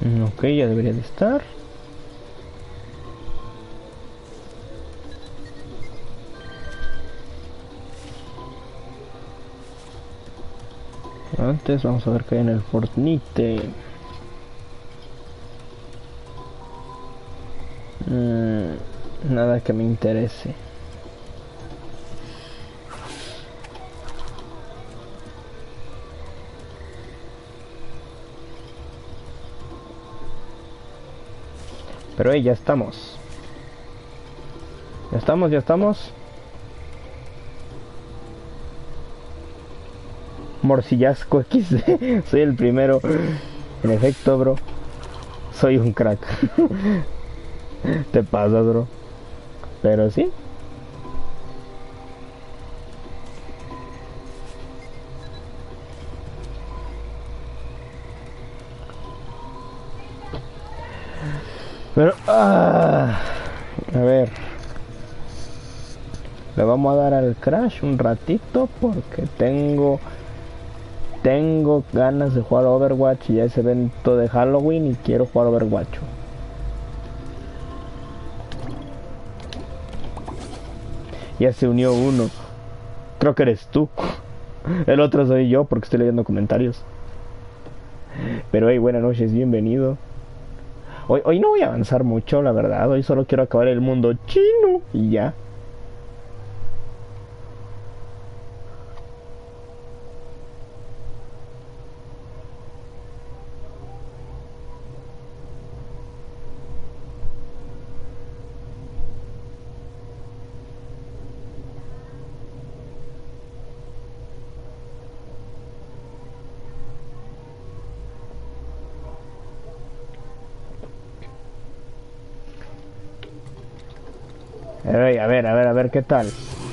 Ok, ya debería de estar. Antes vamos a ver qué hay en el Fortnite. Nada que me interese. Pero ya estamos. Ya estamos, ya estamos. Morcillasco XD. Soy el primero. En efecto, bro. Soy un crack. Te pasas, bro. Pero sí. Pero... a ver. Le vamos a dar al Crash un ratito porque tengo ganas de jugar Overwatch y ya es evento de Halloween y quiero jugar Overwatch. Ya se unió uno. Creo que eres tú. El otro soy yo porque estoy leyendo comentarios. Pero hey, buenas noches, bienvenido. Hoy no voy a avanzar mucho, la verdad. Hoy solo quiero acabar el mundo chino y ya. Hey, a ver, ¿qué tal?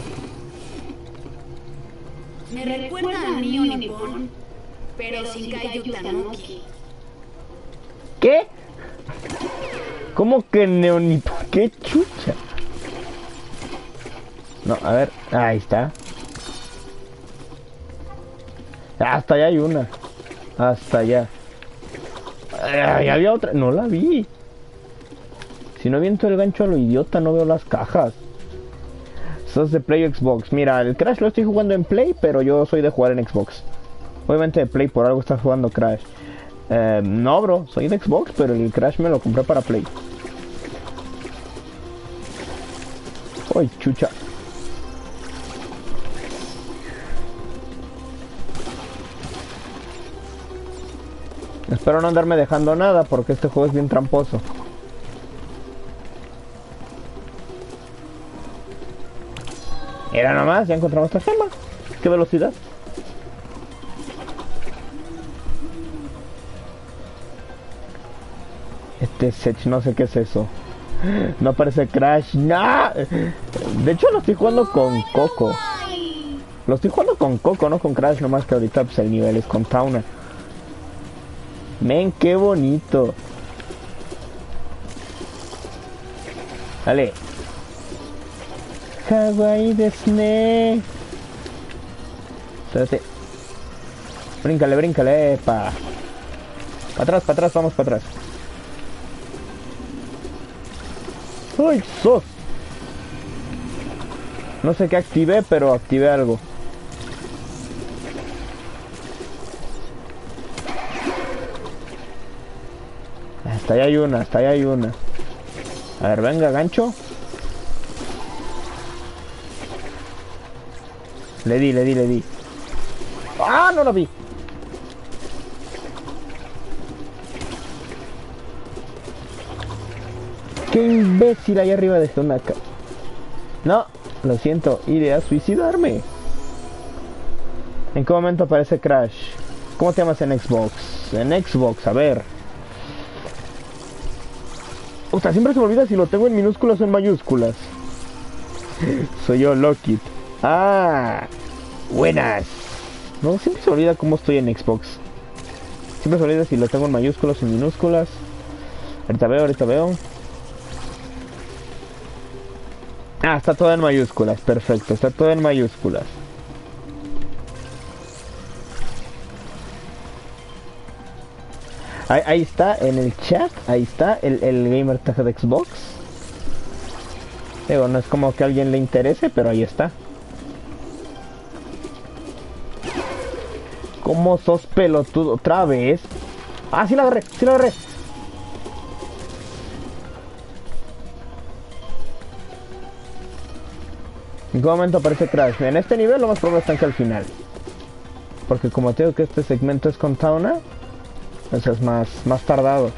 Me recuerda a Neo Nippon, pero sin Kaiju Tanuki. ¿Qué? ¿Cómo que neonito? ¿Qué chucha? No, a ver, ahí está. Hasta allá hay una. Hasta allá. Ay, había otra. No la vi. Si no aviento el gancho a lo idiota, no veo las cajas. Sos de Play o Xbox. Mira, el Crash lo estoy jugando en Play, pero yo soy de jugar en Xbox. Obviamente de Play, por algo estás jugando Crash. No, bro, soy de Xbox, pero el Crash me lo compré para Play. Uy, chucha. Espero no andarme dejando nada, porque este juego es bien tramposo. Era nomás, ya encontramos esta gema. ¿Qué velocidad? Este Sech, no sé qué es eso. No parece Crash. ¡No! De hecho lo estoy jugando con Coco. Lo estoy jugando con Coco, no con Crash, nomás que ahorita pues, el nivel es con Tauna. Men, qué bonito. Dale. Kawaii desne. Espérate. Bríncale, bríncale, pa. Para atrás, vamos para atrás. ¡Ay, sos! No sé qué activé, pero activé algo. Hasta allá hay una, hasta allá hay una. A ver, venga, gancho. Le di. ¡Ah, no lo vi! ¡Qué imbécil! Ahí arriba de una... No, lo siento, iré a suicidarme. ¿En qué momento aparece Crash? ¿Cómo te llamas en Xbox? En Xbox, a ver. O sea, siempre se me olvida si lo tengo en minúsculas o en mayúsculas. Soy yo, Lockit. Ah, buenas. No, siempre se me olvida cómo estoy en Xbox. Siempre se me olvida si lo tengo en mayúsculas o en minúsculas. Ahorita veo. Ah, está todo en mayúsculas, perfecto, está todo en mayúsculas. Ahí está, en el chat, ahí está el gamer tag de Xbox. Digo, no es como que a alguien le interese, pero ahí está. ¿Cómo sos pelotudo? ¿Otra vez? Ah, sí la agarré, sí la agarré. ¿En qué momento aparece Crash? En este nivel lo más probable está que al final. Porque como te digo que este segmento es con Tauna, eso es más tardado.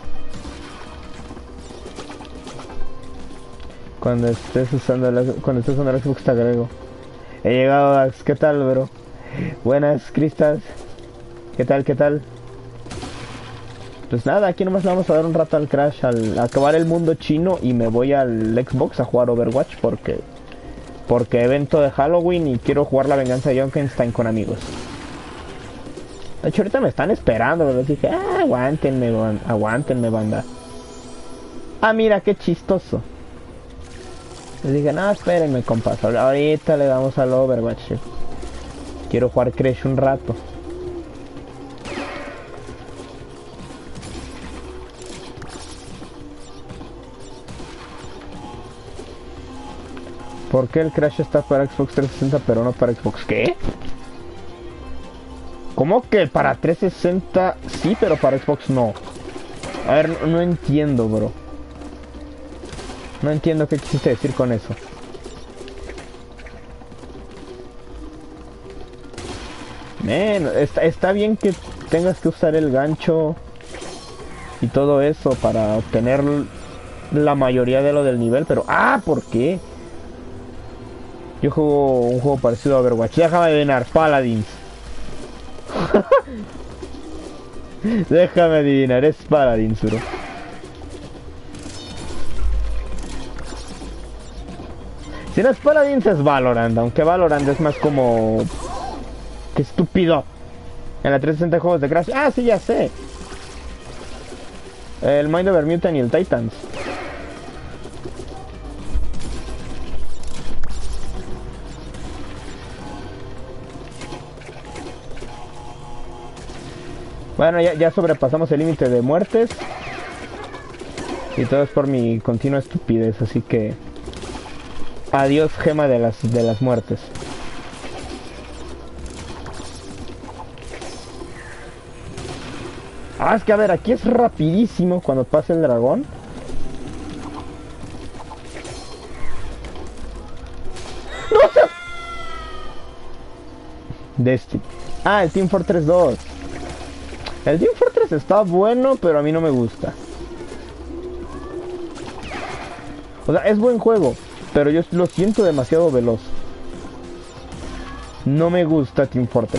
Cuando estés usando el Xbox te agrego. He llegado, Dax. ¿Qué tal, bro? Buenas, Cristas. ¿Qué tal, qué tal? Pues nada, aquí nomás le vamos a dar un rato al Crash, al acabar el mundo chino, y me voy al Xbox a jugar Overwatch porque evento de Halloween y quiero jugar la venganza de Junkenstein con amigos. De hecho ahorita me están esperando, pero les dije, aguántenme, banda. Ah, mira, qué chistoso. Les dije, no, espérenme, compas, ahorita le damos al Overwatch. Quiero jugar Crash un rato. ¿Por qué el Crash está para Xbox 360 pero no para Xbox? ¿Qué? ¿Cómo que para 360 sí, pero para Xbox no? A ver, no entiendo, bro. No entiendo qué quisiste decir con eso. Man, está bien que tengas que usar el gancho y todo eso para obtener la mayoría de lo del nivel, pero... ¡Ah! ¿Por qué? Yo juego un juego parecido a Overwatch. Déjame adivinar, Paladins. Déjame adivinar, es Paladins, bro. Si no es Paladins es Valorant, aunque Valorant es más como... ¡Qué estúpido! En la 360 juegos de Crash... ¡Ah, sí, ya sé! El Mind Over Mutant y el Titans. Bueno, ya sobrepasamos el límite de muertes. Y todo es por mi continua estupidez, así que... Adiós, gema de las muertes. Ah, es que a ver, aquí es rapidísimo cuando pasa el dragón. ¡No sé! Destiny. Ah, el Team Fortress 2. El Team Fortress está bueno, pero a mí no me gusta. O sea, es buen juego, pero yo lo siento demasiado veloz. No me gusta Team Fortress.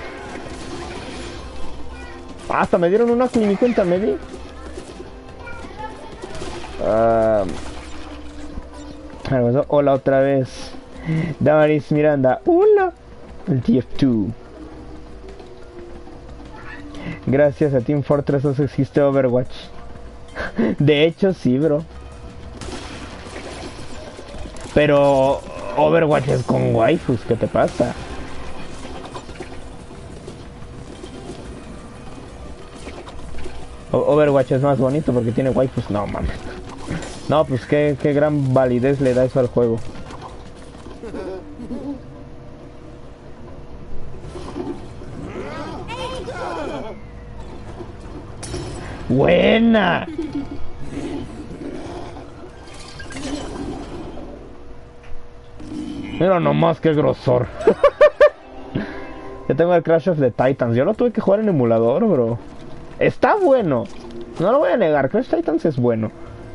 Hasta me dieron una y ni cuenta me di. Hola otra vez. Damaris Miranda. Hola. El TF2. Gracias a Team Fortress 2 existe Overwatch. De hecho sí, bro. Pero Overwatch es con waifus, ¿qué te pasa? Overwatch es más bonito porque tiene waifus. No, mames. No, pues qué gran validez le da eso al juego. ¡Buena! Mira nomás qué grosor. Yo tengo el Crash of the Titans. Yo lo tuve que jugar en emulador, bro. Está bueno. No lo voy a negar. Crash Titans es bueno.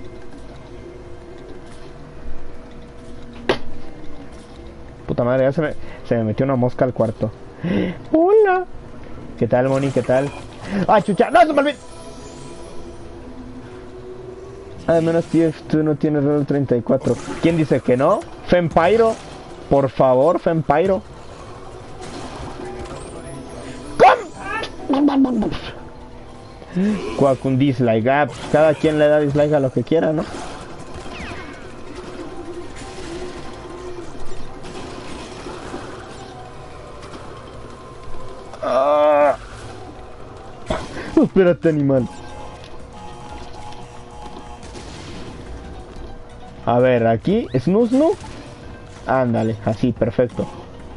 Puta madre, ya se me metió una mosca al cuarto. Hola. ¿Qué tal, Moni? ¿Qué tal? ¡Ah, chucha! ¡No, se me olvidó! Además, TF2 no tiene Level 34. ¿Quién dice que no? Fempyro. Por favor, Fempyro. ¡Com! Cuac, un dislike. Ah, pues cada quien le da dislike a lo que quiera, ¿no? Espérate, animal. A ver, aquí, Snusnu. Ándale, así, perfecto.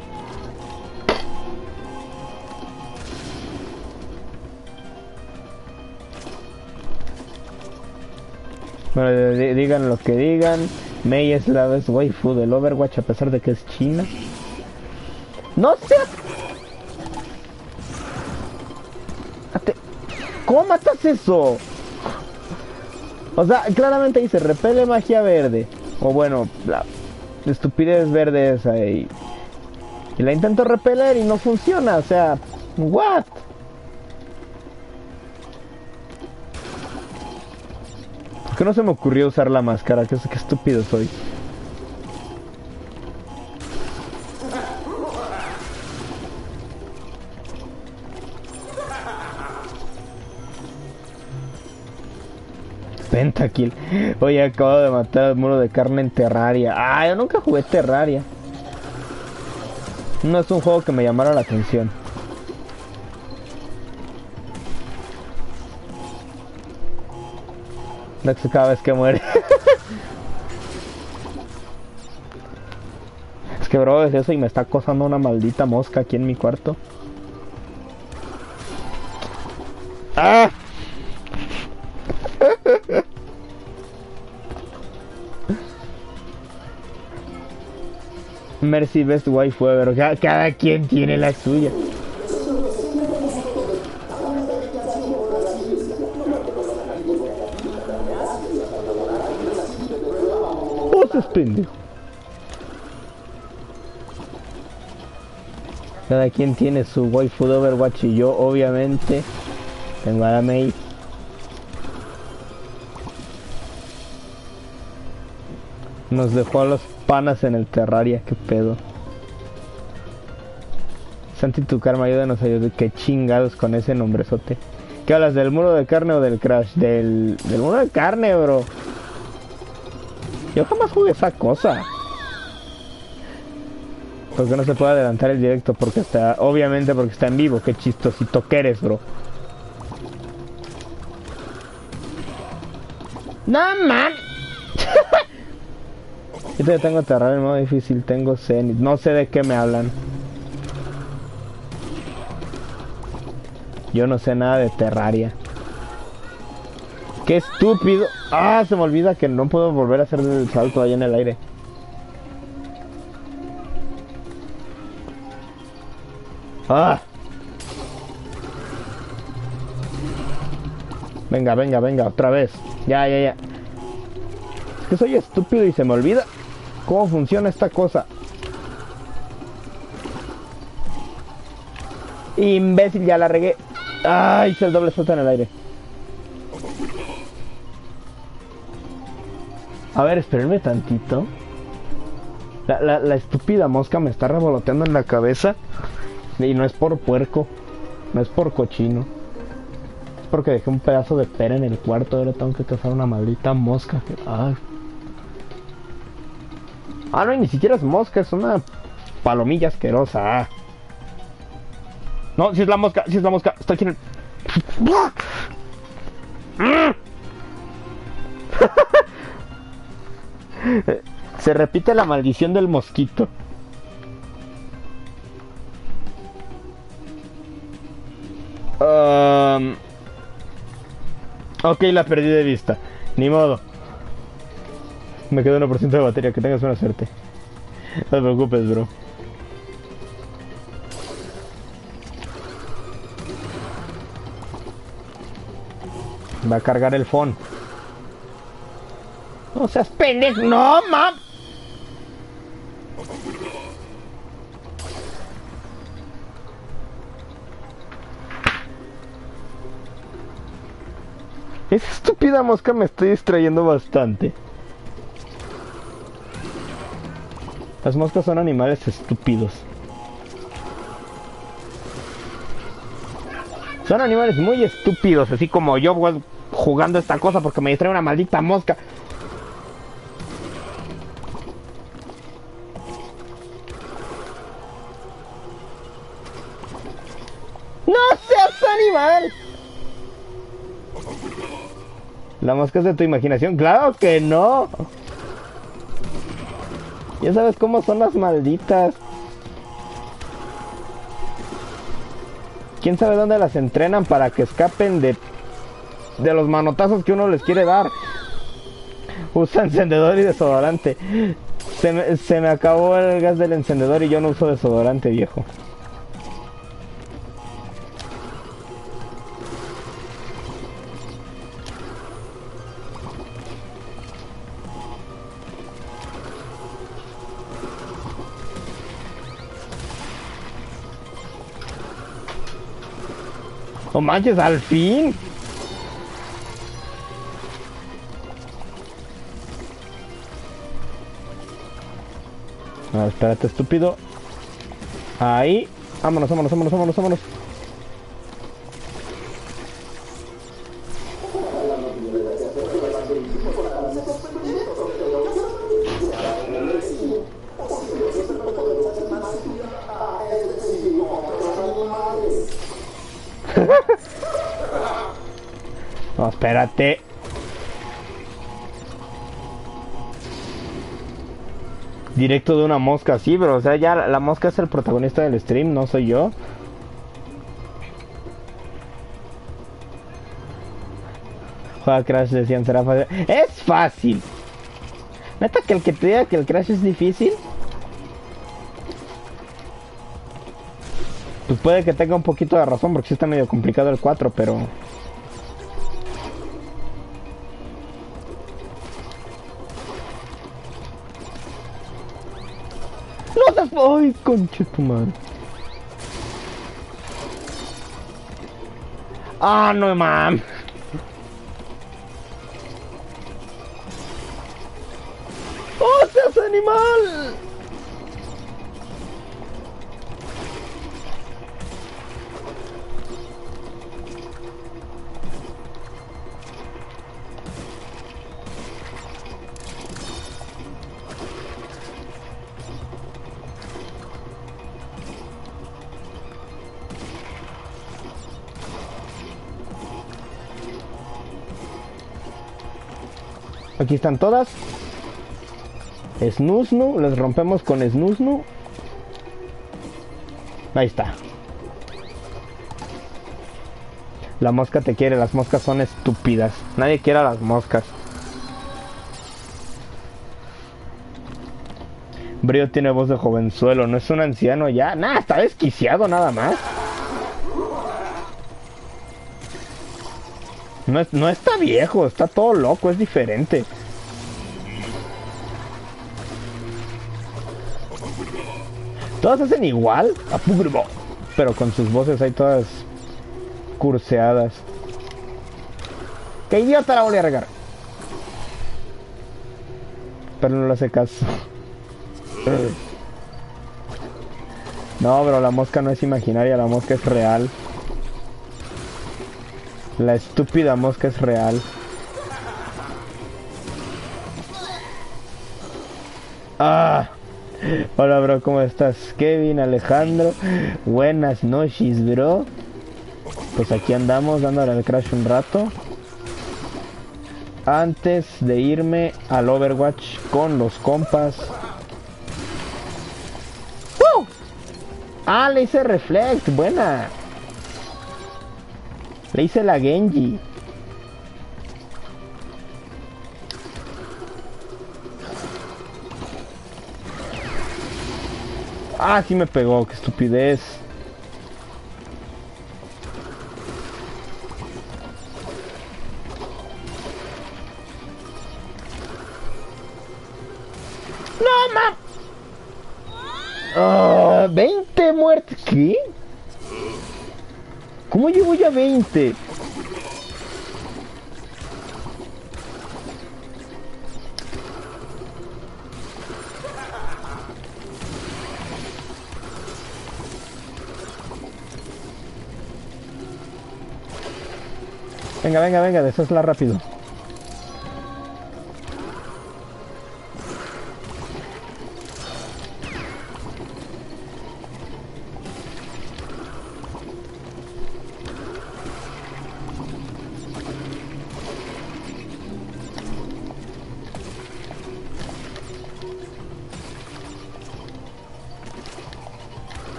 Bueno, digan lo que digan. Mei es la best waifu del Overwatch a pesar de que es china. ¡No sé! ¿Cómo matas eso? O sea, claramente dice repele magia verde. O bueno, la estupidez verde esa. Y la intento repeler y no funciona. O sea, ¿what? ¿Por qué no se me ocurrió usar la máscara? Qué estúpido soy. Pentakill. Oye, acabo de matar al muro de carne en Terraria. Ah, yo nunca jugué Terraria. No es un juego que me llamara la atención. Dex cada vez que muere. Es que bro, es eso y me está acosando una maldita mosca aquí en mi cuarto. ¡Ah! Mercy best wife ever. Cada quien tiene la suya. Vos es pendejo. Cada quien tiene su waifu de Overwatch y yo obviamente tengo a la Mei. Nos dejó a los panas en el Terraria, qué pedo. Santi tu karma, ayúdanos a ayudar. Qué chingados con ese nombrezote. ¿Qué hablas? ¿Del muro de carne o del Crash? Del muro de carne, bro. Yo jamás jugué esa cosa. Porque no se puede adelantar el directo porque está... Obviamente porque está en vivo. Qué chistosito que eres, bro. No, man. Yo todavía tengo Terraria en modo difícil. Tengo Zenith. No sé de qué me hablan. Yo no sé nada de Terraria. ¡Qué estúpido! ¡Ah! Se me olvida que no puedo volver a hacer el salto ahí en el aire. ¡Ah! Venga, venga, venga, otra vez. Ya. Es que soy estúpido y se me olvida cómo funciona esta cosa. Imbécil, ya la regué. ¡Ay! Hice el doble salto en el aire. A ver, espérenme tantito. La estúpida mosca me está revoloteando en la cabeza. Y no es por puerco. No es por cochino. Es porque dejé un pedazo de pera en el cuarto. Ahora tengo que cazar una maldita mosca. Ay. Ah, no, y ni siquiera es mosca. Es una palomilla asquerosa. Ah. No, si es la mosca. Si es la mosca. Está aquí en el... Se repite la maldición del mosquito. Ok, la perdí de vista. Ni modo. Me queda 1% de batería. Que tengas buena suerte. No te preocupes, bro. Va a cargar el phone. No seas pendejo. No, mam. Esa estúpida mosca me estoy distrayendo bastante. Las moscas son animales estúpidos. Son animales muy estúpidos, así como yo jugando esta cosa porque me distrae una maldita mosca. ¡No seas animal! La mosca es de tu imaginación. ¡Claro que no! Ya sabes cómo son las malditas. ¿Quién sabe dónde las entrenan para que escapen de los manotazos que uno les quiere dar? Usa encendedor y desodorante. Se me acabó el gas del encendedor y yo no uso desodorante, viejo. ¡No manches, al fin! No, espérate, estúpido. Ahí. Vámonos, vámonos, vámonos, vámonos, vámonos. No, espérate. Directo de una mosca, sí, pero o sea, ya la mosca es el protagonista del stream, no soy yo. Juega Crash, decían, será fácil. ¡Es fácil! ¿Neta que el que te diga que el Crash es difícil? Pues puede que tenga un poquito de razón, porque sí está medio complicado el 4, pero... ¡No te... ¡Ay, concha tu madre! ¡Ah, no, mam! ¡Oh, seas animal! Aquí están todas. Snusnu, les rompemos con Snusnu. Ahí está. La mosca te quiere, las moscas son estúpidas. Nadie quiere a las moscas. Brío tiene voz de jovenzuelo, no es un anciano ya. Nah, está desquiciado nada más. No está viejo, está todo loco, es diferente. Todas hacen igual, pero con sus voces ahí todas curseadas. ¡Qué idiota, la volví a regar! Pero no le hace caso. No, bro, la mosca no es imaginaria, la mosca es real. La estúpida mosca es real. ¡Ah! Hola, bro, ¿cómo estás? Kevin, Alejandro. Buenas noches, bro. Pues aquí andamos dándole al Crash un rato. Antes de irme al Overwatch con los compas. ¡Uh! Ah, le hice Reflect, buena. Le hice la Genji. Ah, sí me pegó, qué estupidez. No, mam. Oh, 20 muertes. ¿Qué? ¿Cómo llevo ya 20? Venga, venga, venga, deshazla rápido.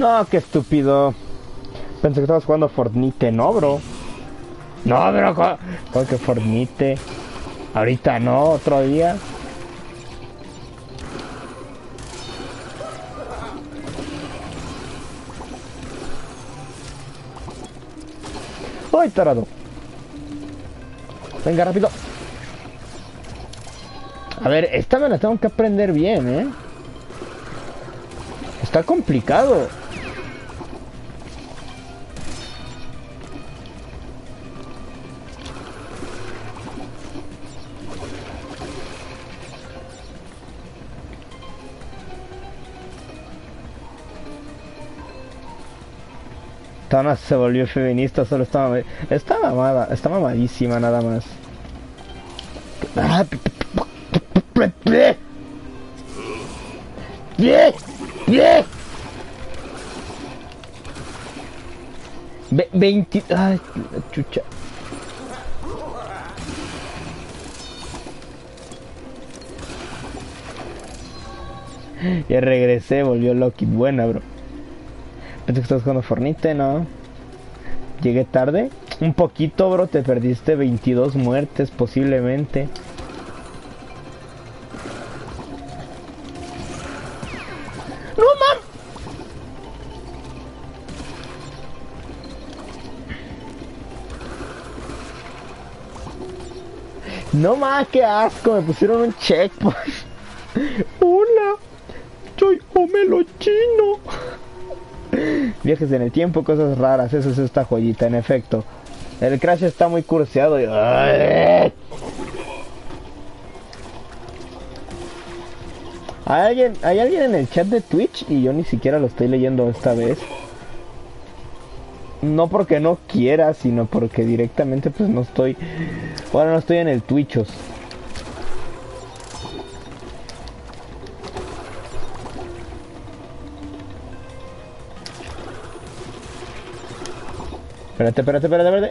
No, qué estúpido. Pensé que estabas jugando Fortnite, no, bro. No, bro, ¿cómo que Fortnite? Ahorita no, otro día. ¡Ay, tarado! Venga, rápido. A ver, esta me la tengo que aprender bien, ¿eh? Está complicado. Tana se volvió feminista, solo estaba... Está mamada, está mamadísima nada más. ¡Bien! ¡Bien! 20... Ay, chucha. Ya regresé, volvió Loki. Buena, bro. Pensé que estás jugando Fortnite, ¿no? Llegué tarde. Un poquito, bro. Te perdiste 22 muertes, posiblemente. ¡No, mam! No más, qué asco, me pusieron un checkpoint. Hola, soy Homelo Chino. Viajes en el tiempo, cosas raras, eso es esta joyita, en efecto. El Crash está muy curseado y... ¿Hay alguien en el chat de Twitch? Y yo ni siquiera lo estoy leyendo esta vez. No porque no quiera, sino porque directamente pues no estoy... Bueno, no estoy en el Twitchos. Espérate.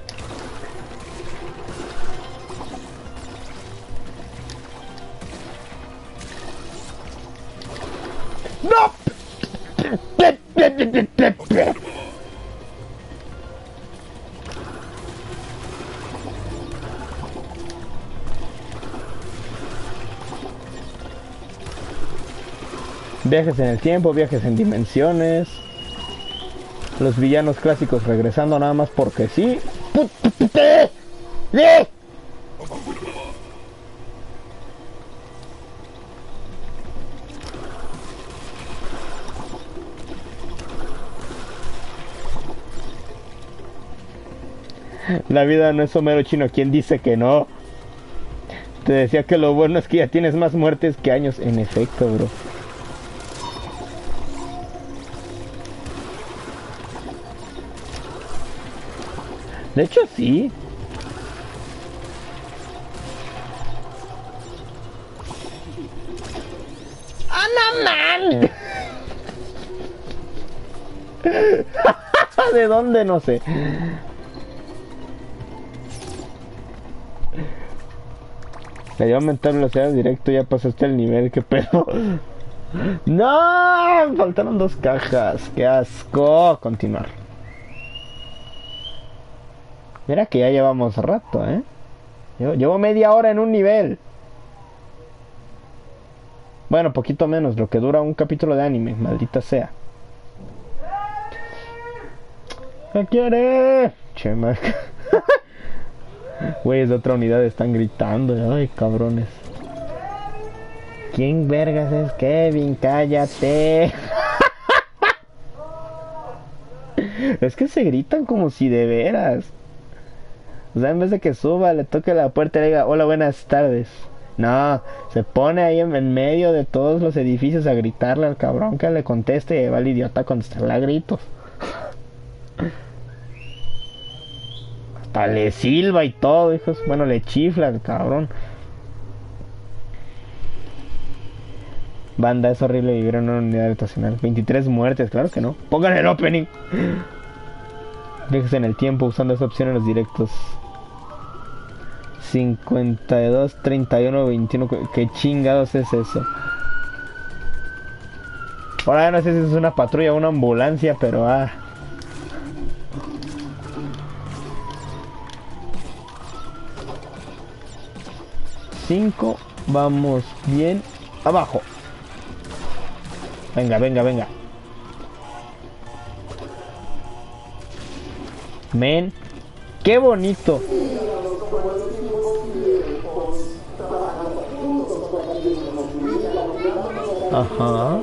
¡No! Viajes en el tiempo, viajes en dimensiones. Los villanos clásicos regresando nada más porque sí. La vida no es Homero Chino, ¿quién dice que no? Te decía que lo bueno es que ya tienes más muertes que años. En efecto, bro. De hecho, sí. ¡Ana, man! ¿De dónde? No sé. Le dio a aumentar velocidad directo, ya pasaste el nivel, qué pedo. ¡No! Faltaron 2 cajas. ¡Qué asco! Continuar. Mira que ya llevamos rato, ¿eh? Llevo media hora en un nivel. Bueno, poquito menos, lo que dura un capítulo de anime, maldita sea. ¿Qué quiere? Chema. Güeyes de otra unidad están gritando. Ay, cabrones. ¿Quién vergas es Kevin? Cállate. Es que se gritan como si de veras. O sea, en vez de que suba, le toque la puerta y le diga, hola, buenas tardes. No, se pone ahí en medio de todos los edificios a gritarle al cabrón que le conteste y va el idiota a contestarle a gritos. Hasta le silba y todo, hijos. Bueno, le chifla al cabrón. Banda, es horrible vivir en una unidad habitacional. 23 muertes, claro que no. Pongan el opening. Viajes en el tiempo usando esa opción en los directos. 52, 31, 21. ¿Qué chingados es eso? Ahora no sé si es una patrulla o una ambulancia, pero Cinco, vamos bien. Abajo. Venga, venga, venga. Men, qué bonito. Ajá.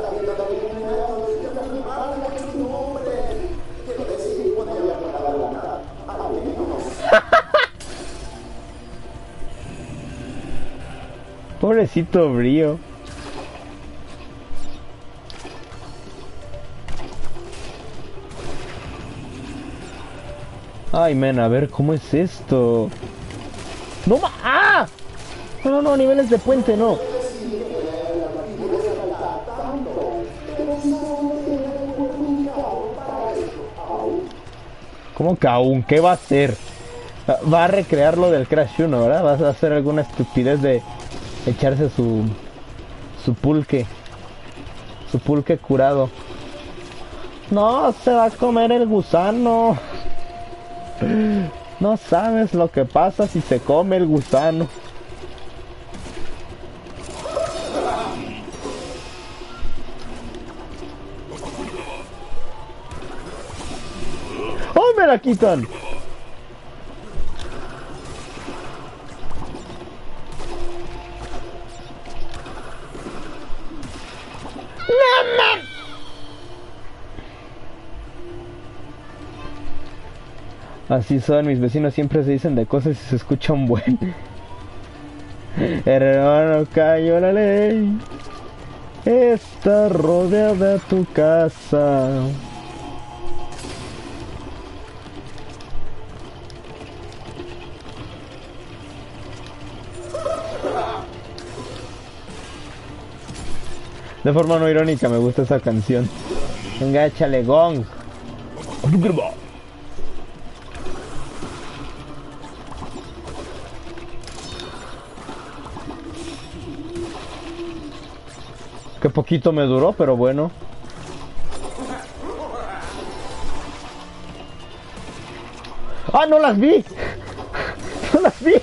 Pobrecito Brío. Ay, men, a ver, ¿cómo es esto? ¡No ma! ¡Ah! No, no, no, niveles de puente, no. ¿Cómo que aún? ¿Qué va a hacer? Va a recrear lo del Crash 1, ¿verdad? Va a hacer alguna estupidez de echarse su pulque. Su pulque curado. No, se va a comer el gusano. No sabes lo que pasa si se come el gusano. ¡Oh, me la quitan! Así son, mis vecinos siempre se dicen de cosas y se escuchan buen. Hermano, cayó la ley. Está rodeada tu casa. De forma no irónica me gusta esa canción. Venga, échale gong. Que poquito me duró, pero bueno. ¡Ah, no las vi! ¡No las vi!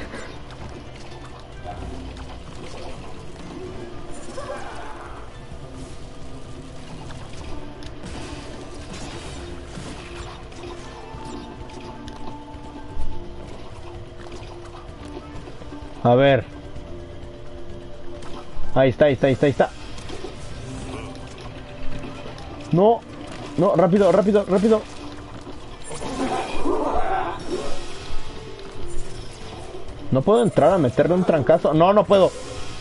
A ver. Ahí está, ahí está, ahí está, ahí está. No, no, rápido, rápido, rápido. No puedo entrar a meterle un trancazo. No, no puedo.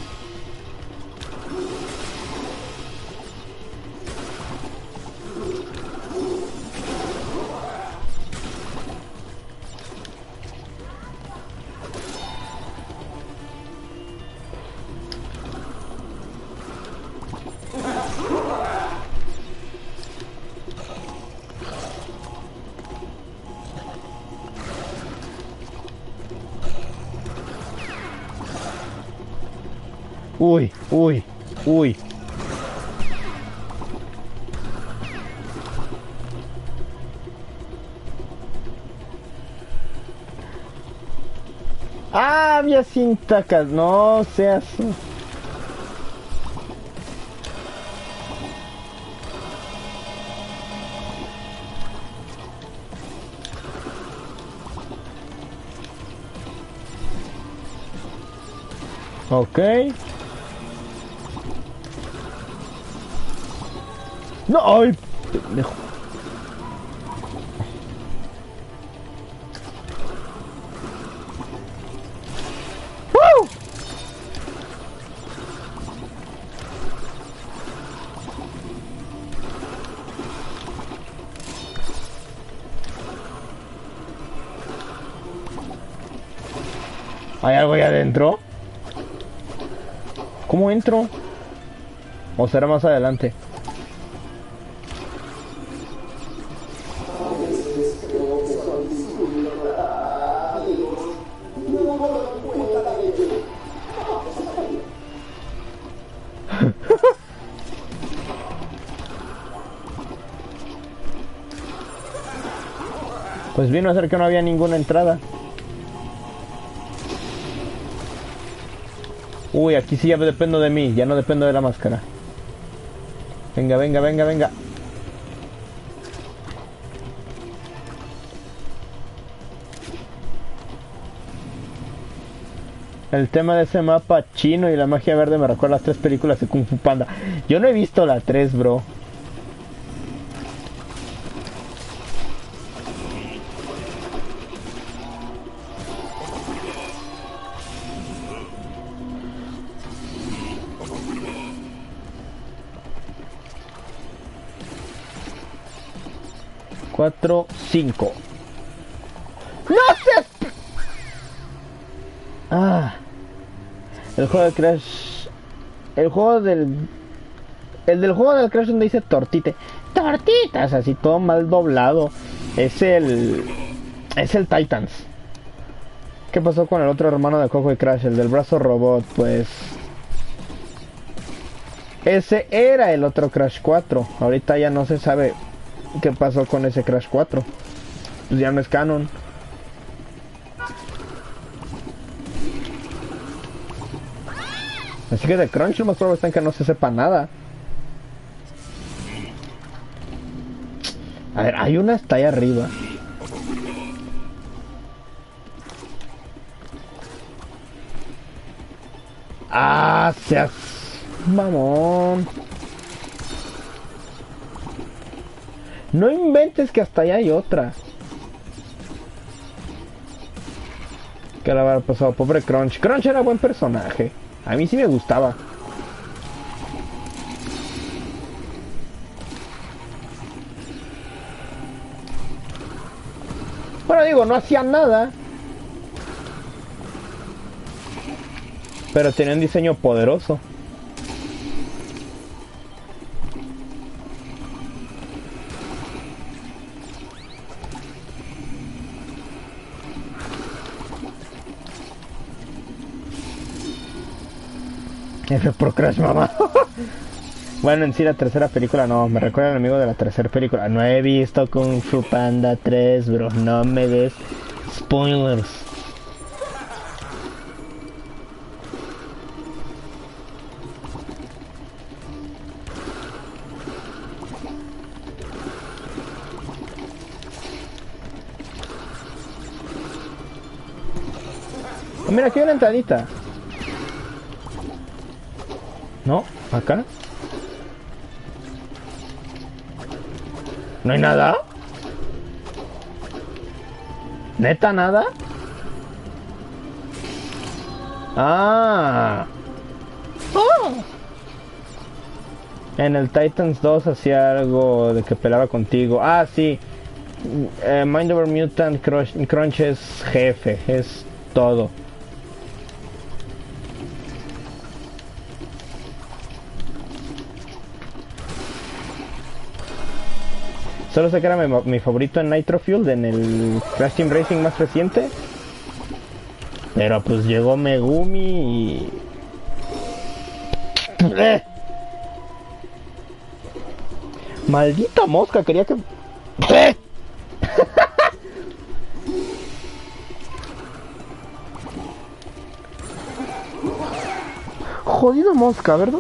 Uy, uy, uy. Ah, había cintacas, no seas. Ok. No, ay, pendejo. ¡Woo! ¿Hay algo ahí adentro? ¿Cómo entro? ¿O será más adelante? Pues vino a ser que no había ninguna entrada. Uy, aquí sí ya dependo de mí, ya no dependo de la máscara. Venga, venga, venga, venga. El tema de ese mapa chino y la magia verde me recuerda a las 3 películas de Kung Fu Panda. Yo no he visto la 3, bro. Cuatro, 5. ¡No seas! Ah. El juego de Crash. El juego del. El del juego del Crash donde dice tortite. Tortitas, así todo mal doblado. Es el. Es el Titans. ¿Qué pasó con el otro hermano de Coco y Crash? El del brazo robot, pues. Ese era el otro Crash 4. Ahorita ya no se sabe qué pasó con ese Crash 4. Pues ya no es canon. Así que de Crunch lo más probable está en que no se sepa nada. A ver, hay una hasta ahí arriba. Ah, seas mamón. No inventes que hasta allá hay otra. ¿Qué le habrá pasado? Pobre Crunch. Crunch era buen personaje. A mí sí me gustaba. Bueno, digo, no hacía nada. Pero tenía un diseño poderoso. F por Crash, mamá. Bueno, en sí la tercera película no, me recuerda al amigo de la tercera película. No he visto Kung Fu Panda 3, bro, no me des spoilers. Oh, mira, aquí hay una entradita. ¿No? ¿Acá? ¿No hay nada? ¿Neta nada? Ah. Oh. En el Titans 2 hacía algo de que pelaba contigo. Ah, sí. Mind Over Mutant Crunch es jefe, es todo. Solo sé que era mi favorito en Nitro Fuel, en el Crash Team Racing más reciente. Pero pues llegó Megumi y... Maldita mosca, quería que... Jodida mosca, ¿verdad?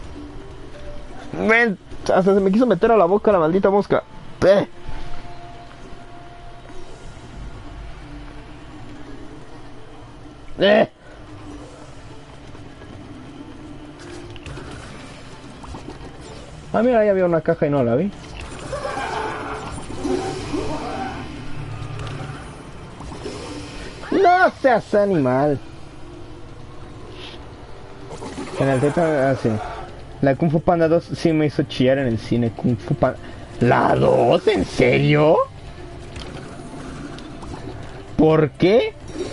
Ven, hasta se me quiso meter a la boca la maldita mosca. Ah, mira, ahí había una caja y no la vi. No seas animal. En el Teta, sí. La Kung Fu Panda 2 sí me hizo chillar en el cine. Kung Fu Panda. ¿La 2? ¿En serio? ¿Por qué?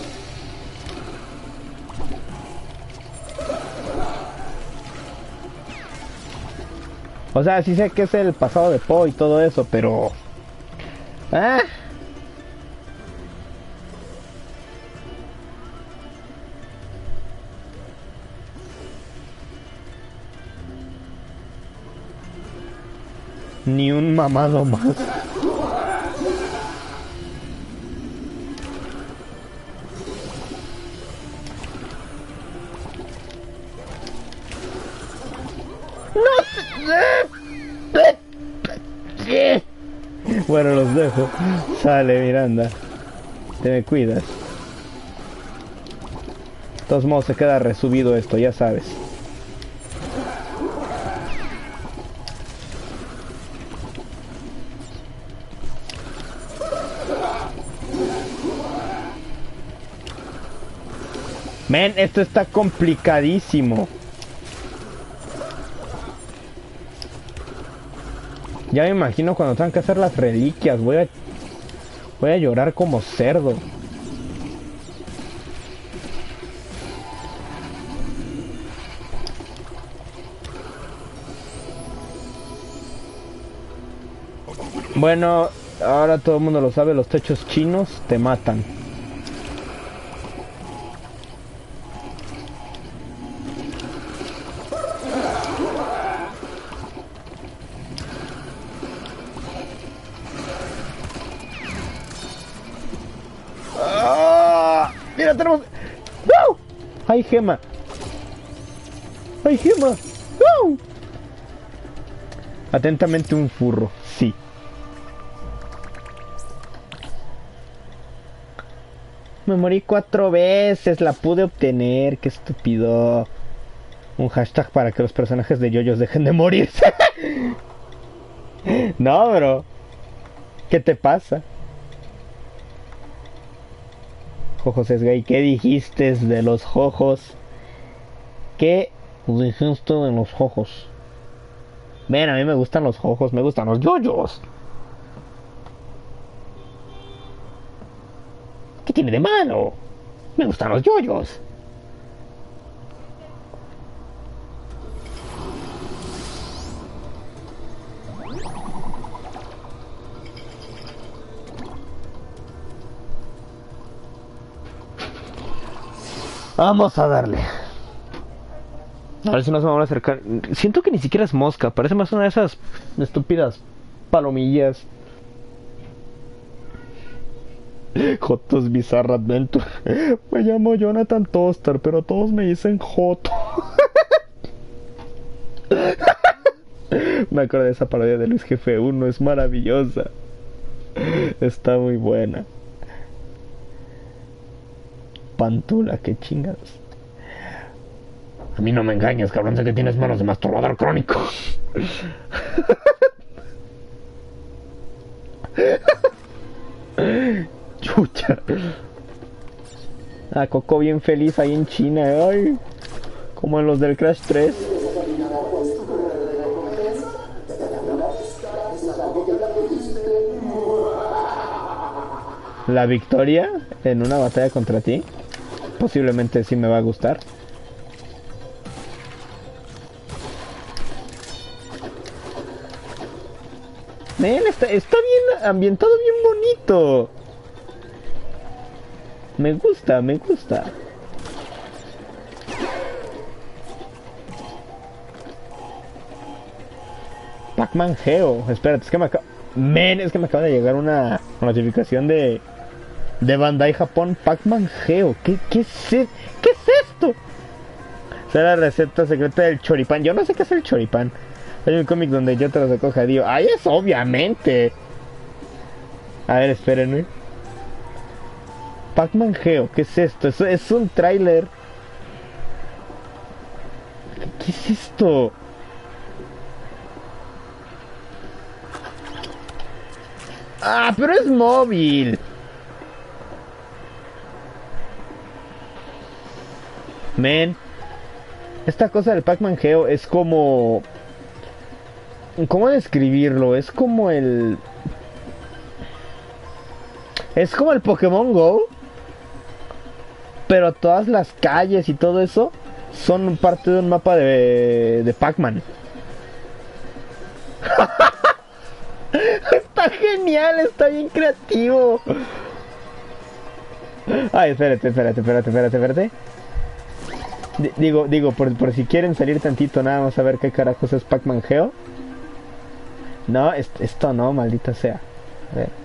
O sea, sí sé que es el pasado de Po y todo eso, pero... Ah. Ni un mamado más. Bueno, los dejo. Sale, Miranda. Te me cuidas. De todos modos se queda resubido esto, ya sabes. Men, esto está complicadísimo. Ya me imagino cuando tengan que hacer las reliquias. Voy a llorar como cerdo. Bueno, ahora todo el mundo lo sabe, los techos chinos te matan. Mira, tenemos... ¡Wow! ¡Hay gema! ¡Hay gema! ¡Wow! Atentamente un furro, sí. Me morí 4 veces, la pude obtener, qué estúpido. Un hashtag para que los personajes de JoJo's dejen de morirse. No, bro. ¿Qué te pasa? Jojos es gay. ¿Qué dijiste de los jojos? ¿Qué dijiste de los jojos? Ven, a mí me gustan los jojos, me gustan los JoJo's. ¿Qué tiene de malo? Me gustan los JoJo's. Vamos a darle. A ver si nos vamos a acercar. Siento que ni siquiera es mosca. Parece más una de esas estúpidas palomillas. Jotos Bizarre Adventure. Me llamo Jonathan Toaster, pero todos me dicen Joto. Me acuerdo de esa parodia de Luis Jefe 1. Es maravillosa. Está muy buena. Pantula, qué chingados. A mí no me engañes, cabrón, sé que tienes manos de masturbador crónico. Chucha. Ah, Coco bien feliz ahí en China, ay. Como en los del Crash 3. La victoria en una batalla contra ti posiblemente sí me va a gustar. Está bien ambientado, bien bonito. Me gusta, me gusta. Pac-Man Geo. Espérate, es que me acaba de llegar una notificación de Bandai Japón. Pac-Man Geo. ¿Qué es esto? Es la receta secreta del choripán. Yo no sé qué es el choripán. Hay un cómic donde yo te lo saco jadío. ¡Ay, es obviamente! A ver, espérenme. Pac-Man Geo, ¿qué es esto? Es un tráiler. ¿Qué es esto? ¡Ah, pero es móvil! Men, esta cosa del Pac-Man Geo es como... ¿Cómo describirlo? Es como el Pokémon Go, pero todas las calles y todo eso son parte de un mapa de Pac-Man. Está genial, está bien creativo. Ay, espérate. Digo, por si quieren salir tantito, nada más a ver qué carajos es Pac-Man Geo. No, esto no, maldita sea. A ver.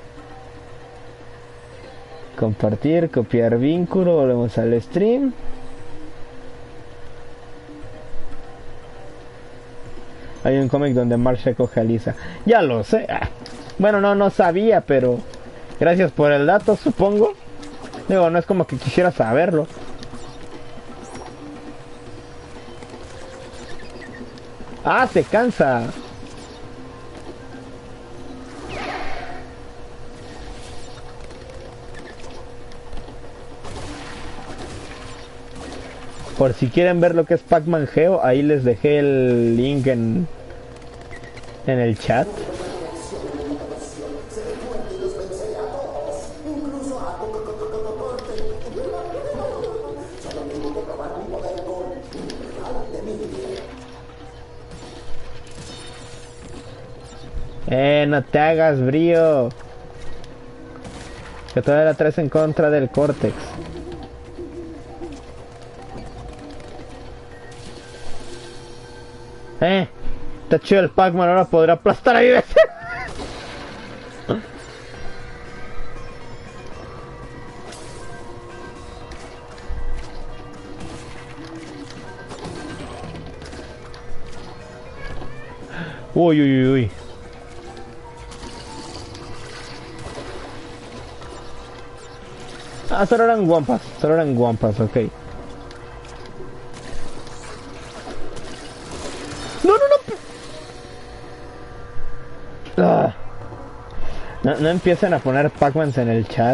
Compartir, copiar vínculo, volvemos al stream. Hay un cómic donde Marsh recoge a Lisa. Ya lo sé. Bueno, no sabía, pero gracias por el dato, supongo. Digo, no es como que quisiera saberlo. Ah, se cansa. Por si quieren ver lo que es Pac-Man Geo, ahí les dejé el link en el chat. No te hagas brío. Que todavía la traes en contra del Cortex. Está chido el Pac-Man, ahora podrá aplastar a Vives. Uy. Ah, solo eran guampas, ok. No. No empiecen a poner Pac-Mans en el chat.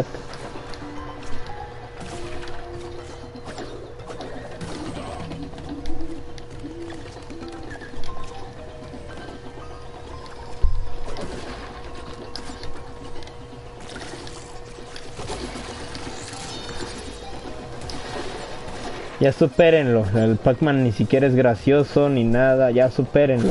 Ya supérenlo, el Pac-Man ni siquiera es gracioso ni nada, ya supérenlo.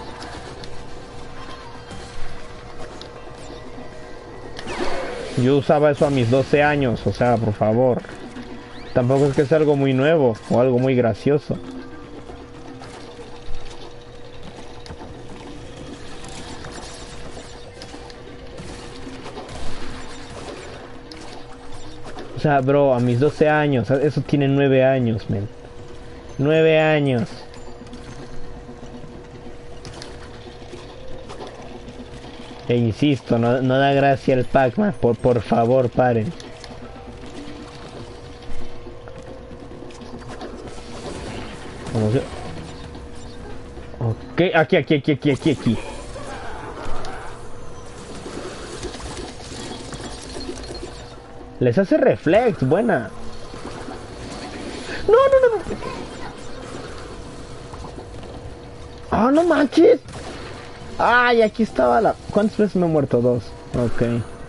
Yo usaba eso a mis 12 años, o sea, por favor. Tampoco es que sea algo muy nuevo o algo muy gracioso. O sea, bro, a mis 12 años, eso tiene 9 años, men. 9 años. E insisto, no da gracia el Pac-Man, por favor, paren. Ok, aquí. Les hace reflex, buena. No. Ah, no manches. Ay, aquí estaba la... ¿Cuántas veces me he muerto? 2. Ok.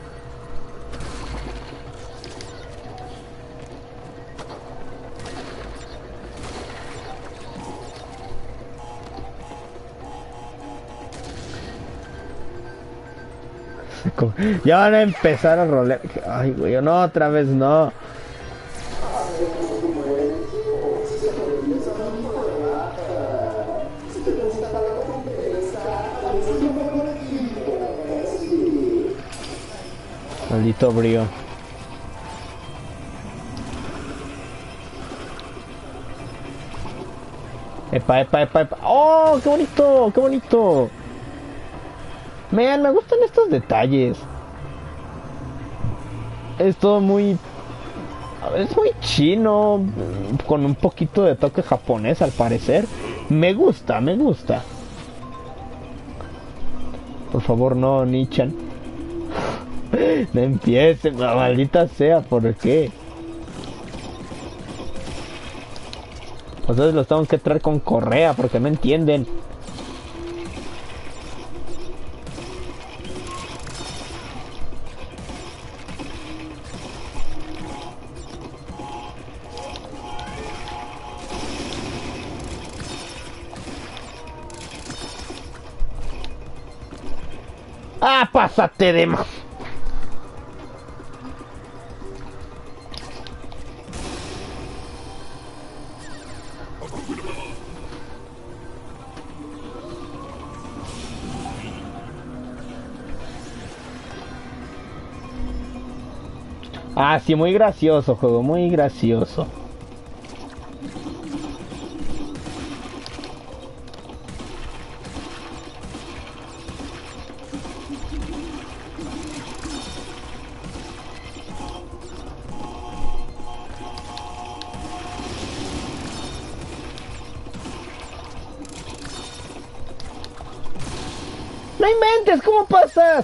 Ya van a empezar a rolear. Ay, güey, no, otra vez no. Maldito brío. Epa. ¡Oh, qué bonito! Me gustan estos detalles. Es todo muy... Es muy chino, con un poquito de toque japonés al parecer. Me gusta. Por favor, no, Nichan. No empiecen, maldita sea, ¿por qué? Ustedes los tengo que traer con correa porque no entienden. ¡Ah, pásate de más! Ah, sí, muy gracioso, juego, muy gracioso. ¡No inventes! ¿Cómo pasas?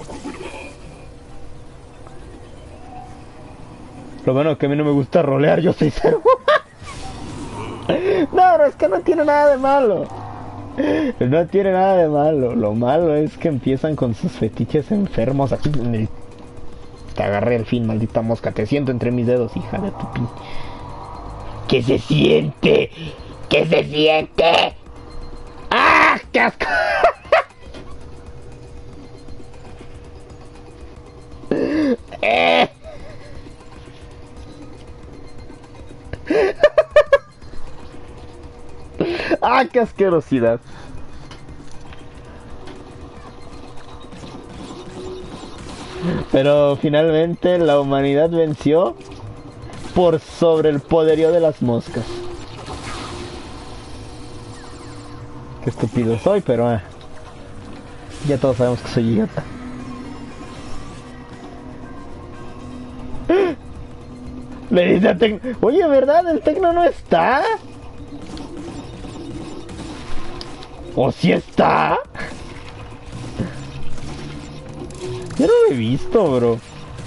Lo bueno que a mí no me gusta rolear, yo soy cero. No, es que no tiene nada de malo. No tiene nada de malo. Lo malo es que empiezan con sus fetiches enfermos. Aquí te agarré al fin, maldita mosca. Te siento entre mis dedos, hija de tu pin. ¿Qué se siente? ¿Qué se siente? ¡Ah! ¡Qué asco! ¡Ah, qué asquerosidad! Pero finalmente la humanidad venció por sobre el poderío de las moscas. Qué estúpido soy, pero ya todos sabemos que soy idiota. Le dice a Tecno, oye, ¿verdad? El Tecno no está. ¿O sí está? Yo no lo he visto, bro.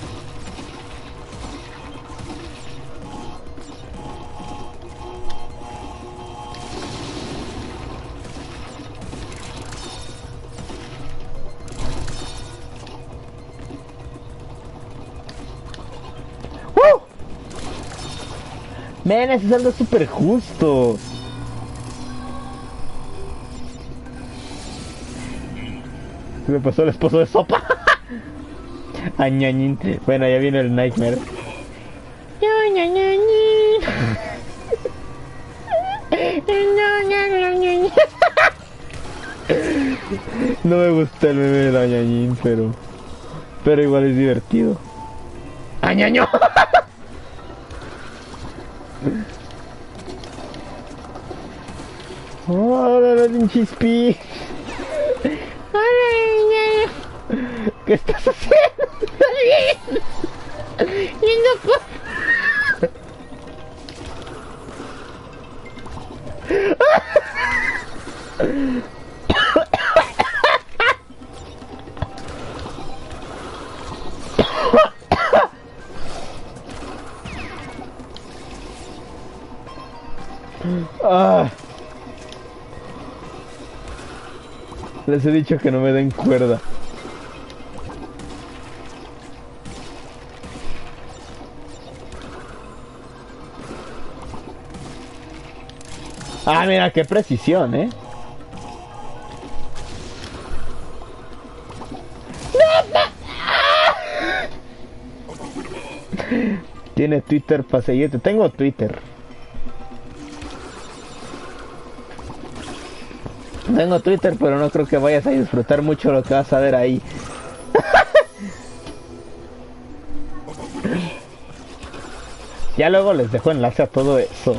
Men, ese es algo súper justo. Se me pasó el esposo de sopa. Añañín. Bueno, ya viene el Nightmare. No me gusta el meme del Añañín, pero igual es divertido. ¡Añaño! ¡Hola, la chispi! ¿Qué estás haciendo? Les he dicho que no me den cuerda. Ah, mira, qué precisión, ¿eh? Tiene Twitter para seguirte. Tengo Twitter. Tengo Twitter, pero no creo que vayas a disfrutar mucho lo que vas a ver ahí. Ya luego les dejo enlace a todo eso.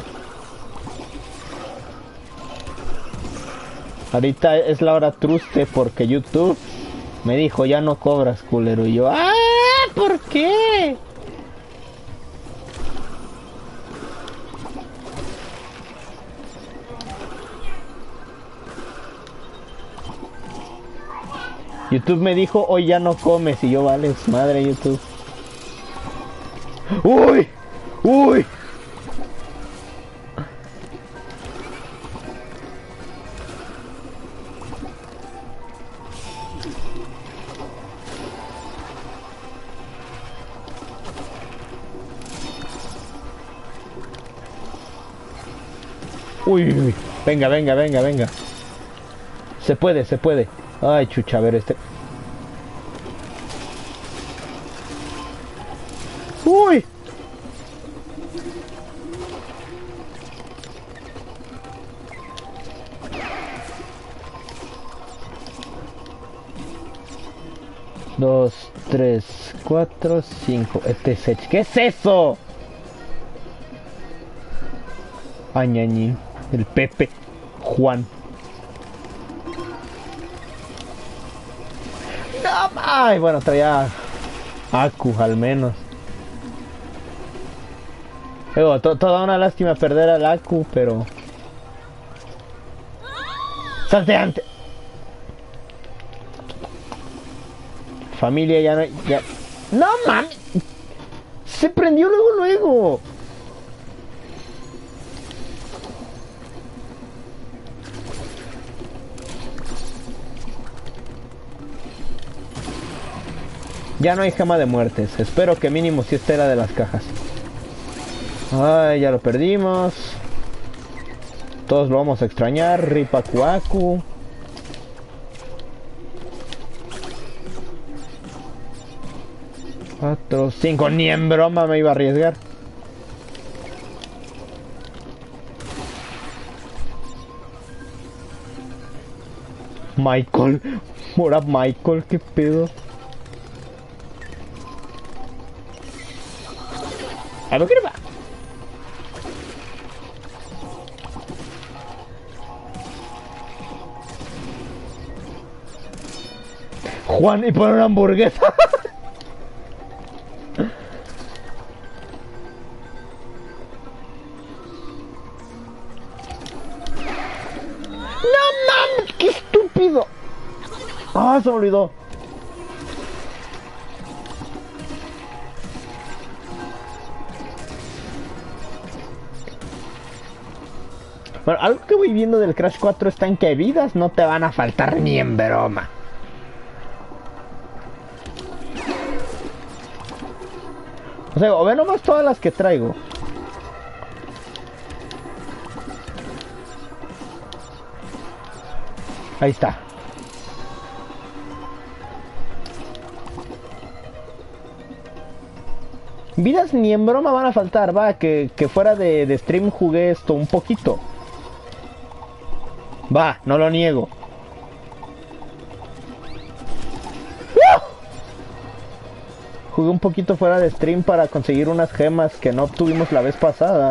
Ahorita es la hora truste porque YouTube me dijo ya no cobras, culero. Y yo, ¿por qué? YouTube me dijo hoy ya no comes y yo, vale, madre YouTube. ¡Uy! ¡Uy! Uy, uy, uy. Venga, venga, venga, venga. Se puede, se puede. Ay, chucha, a ver este. Uy. Dos, tres, cuatro, cinco. ¿Qué es eso? Añañín. El Pepe. Juan. No, ay, bueno, traía Aku al menos. Luego, toda una lástima perder al Aku, pero... ¡Salte antes! Familia, ya no hay... Ya... ¡No mames! Se prendió luego. Ya no hay gema de muertes. Espero que mínimo si esta era de las cajas. Ay, ya lo perdimos. Todos lo vamos a extrañar. Ripacuacu. 4, 5. Ni en broma me iba a arriesgar. Michael. Mora Michael, qué pedo. A ver qué va. Juan, y por una hamburguesa. ¡No mames! ¡Qué estúpido! ¡Ah, se me olvidó! Bueno, algo que voy viendo del Crash 4 está en que vidas no te van a faltar ni en broma. O sea, o ve nomás todas las que traigo. Ahí está. Vidas ni en broma van a faltar, va, que fuera de stream jugué esto un poquito. Va, no lo niego. Jugué un poquito fuera de stream para conseguir unas gemas que no obtuvimos la vez pasada.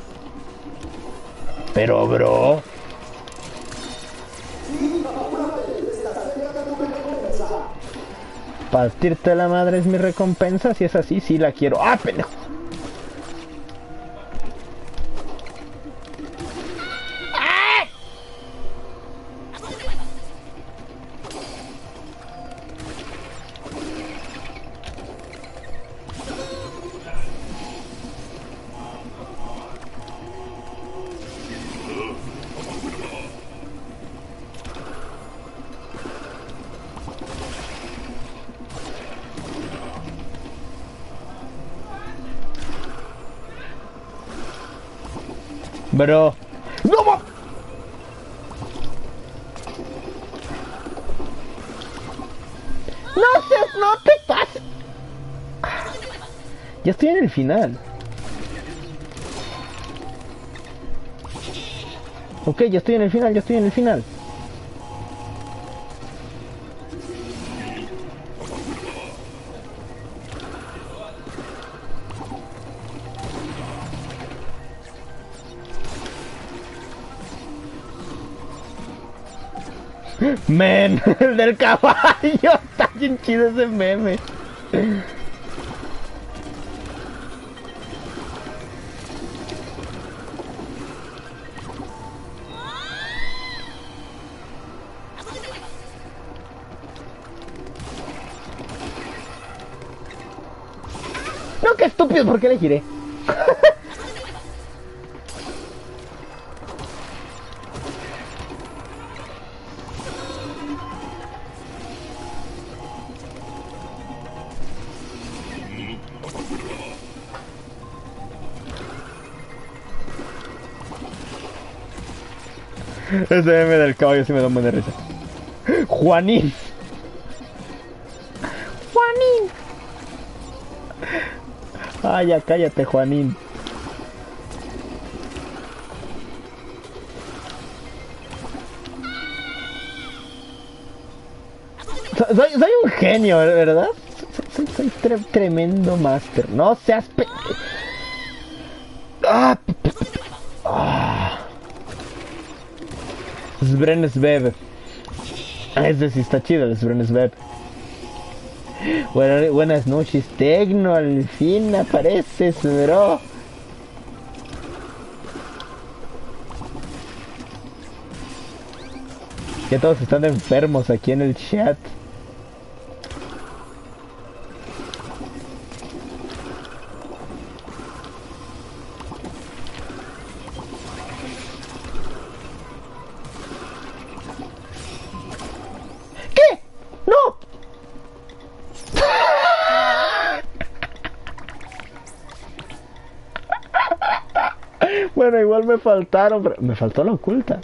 Pero bro... Partirte la madre es mi recompensa. Si es así, sí la quiero. ¡Ah, pendejo! ¡Ah! Bro. ¡No! No te pases. Ya estoy en el final. Ok, ya estoy en el final. Men, el del caballo. Está bien chido ese meme. No, qué estúpido, ¿por qué le giré? Ese meme del caballo sí me da un buen de risa. Juanín. Juanín. Ah, ya cállate, Juanín. Soy un genio, ¿verdad? Soy tremendo máster. No seas Sbrenesbeb. Ese sí está chido, el Sbrenesbeb. Buenas noches, Tecno. Al fin apareces, bro. Ya todos están enfermos aquí en el chat. Bueno, igual me faltaron, pero me faltó la oculta.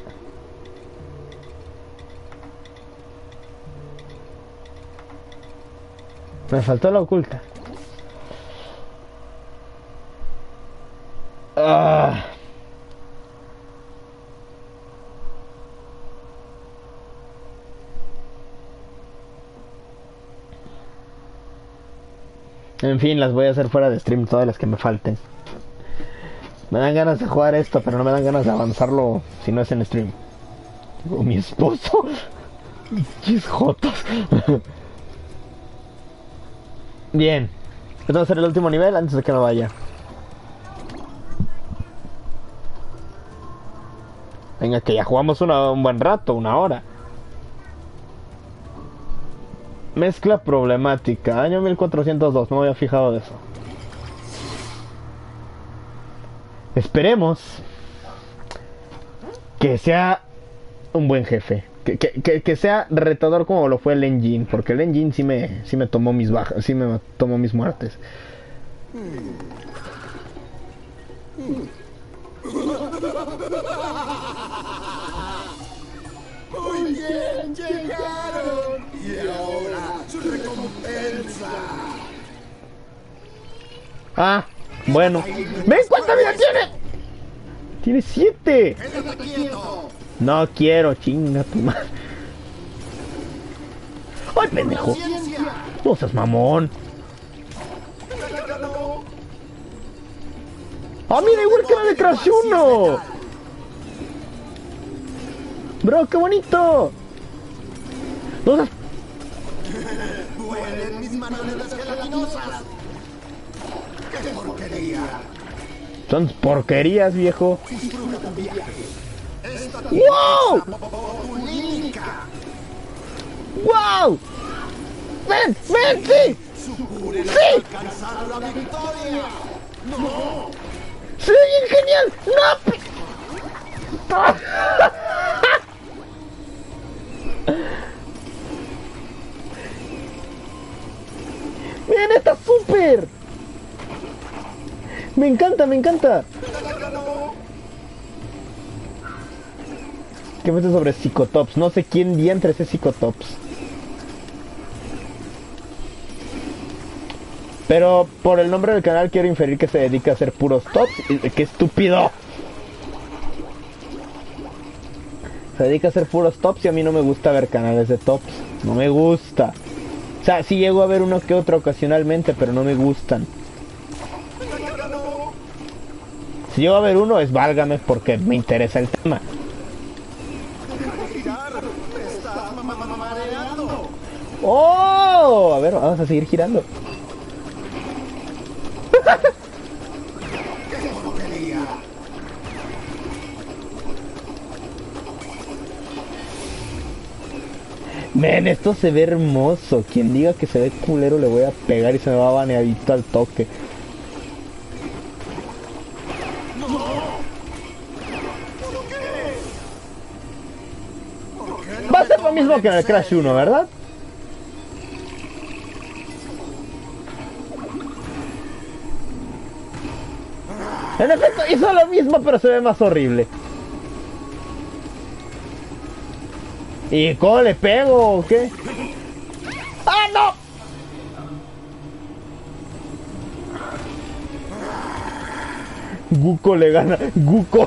Me faltó la oculta. Ah. En fin, las voy a hacer fuera de stream, todas las que me falten. Me dan ganas de jugar esto, pero no me dan ganas de avanzarlo si no es en stream. Digo, mi esposo. Chis jotos. Bien. Este va a ser el último nivel antes de que me vaya. Venga, que ya jugamos un buen rato, 1 hora. Mezcla problemática. Año 1402, no me había fijado de eso. Esperemos que sea un buen jefe. Que sea retador como lo fue el engine. Porque el engine sí me tomó mis bajas. Sí me tomó mis muertes. Muy bien, llegaron. Y ahora su recompensa. Ah, bueno. ¿Ven cuánta vida tiene? Tiene 7. Quédate quieto. No quiero, chinga tu madre. ¡Ay, pendejo! Ciencia. No seas mamón. ¡Ah, mira, igual que la de Crash 1! ¡Bro, qué bonito! No seas... Duelen mis manoletas gelatinosas. ¡Qué porquería! Son porquerías, viejo. Disfruta tu viaje. Esta ¡Wow! única. ¡Wow! ¡Ven, ven, sí! ¡Sí! Alcanzar la victoria. No. ¡Sí, bien genial! ¡No! ¡Miren, está súper! Me encanta, me encanta. ¿Qué me dices sobre Psicotops? No sé quién diantres es Psicotops. Pero por el nombre del canal quiero inferir que se dedica a hacer puros tops. ¡Qué estúpido! Se dedica a hacer puros tops y a mí no me gusta ver canales de tops. No me gusta. O sea, sí llego a ver uno que otro ocasionalmente, pero no me gustan. Si llego a ver uno es válgame porque me interesa el tema. ¡Oh! A ver, vamos a seguir girando. Men, esto se ve hermoso. Quien diga que se ve culero le voy a pegar y se me va a baneadito al toque. Va a ser lo mismo que en el Crash 1, ¿verdad? En efecto, hizo lo mismo, pero se ve más horrible. ¿Y cómo le pego o qué? ¡Ah, no! Guco le gana. Guco.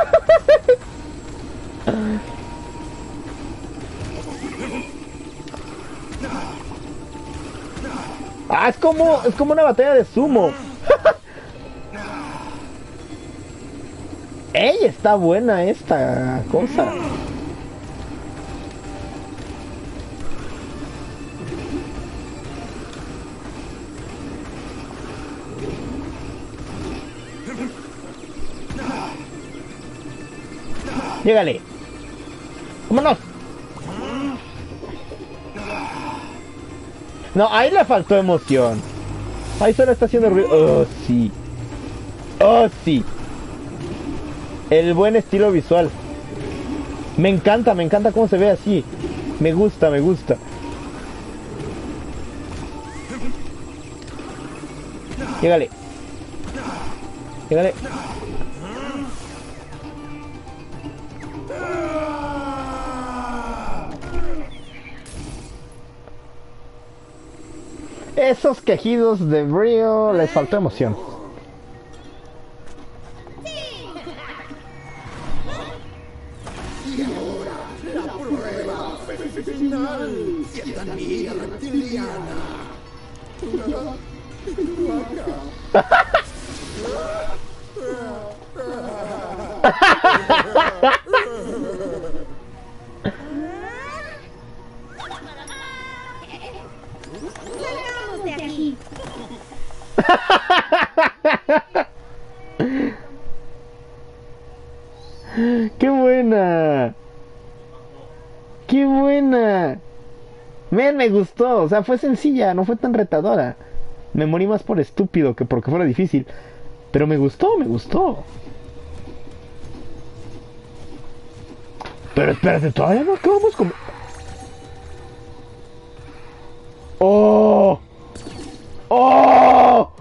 Ah, es como una batalla de sumo. ¡Ey! Está buena esta cosa. Llégale. ¡Vámonos! No, ahí le faltó emoción. Ahí solo está haciendo ruido. Oh, sí. Oh, sí. El buen estilo visual. Me encanta cómo se ve así. Me gusta, me gusta. Llégale. Llégale. Esos quejidos de Brio les faltó emoción. Y ahora, la prueba final. Titanía reptiliana. Salgamos de aquí. ¡Qué buena! ¡Qué buena! Me gustó, o sea, fue sencilla, no fue tan retadora. Me morí más por estúpido que porque fuera difícil. Pero me gustó, me gustó. Pero espérate, todavía no acabamos con... ¡Oh! ¡Oh!